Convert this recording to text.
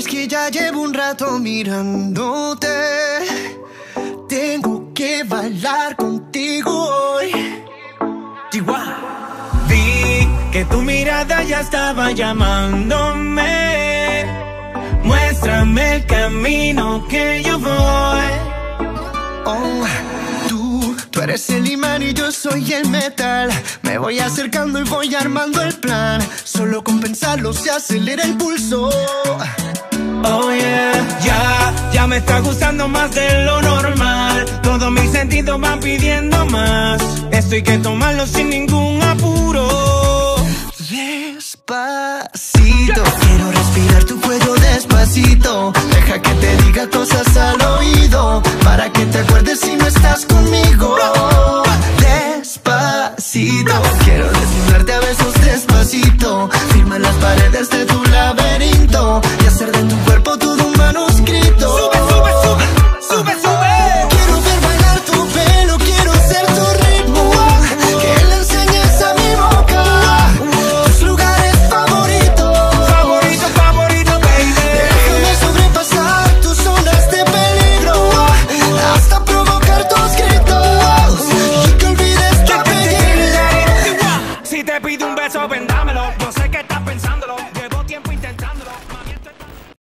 Es que ya llevo un rato mirándote. Tengo que bailar contigo hoy. Chihuahua. Vi que tu mirada ya estaba llamándome. Muéstrame el camino que yo voy. Oh, tú eres el imán y yo soy el metal. Me voy acercando y voy armando el plan. Solo con pensarlo se acelera el pulso. Oh yeah, ya me está gustando más de lo normal. Todos mis sentidos van pidiendo más. Esto hay que tomarlo sin ningún apuro. Despacito, quiero respirar tu cuello despacito. Deja que te diga cosas al oído, para que te acuerdes si no estás conmigo.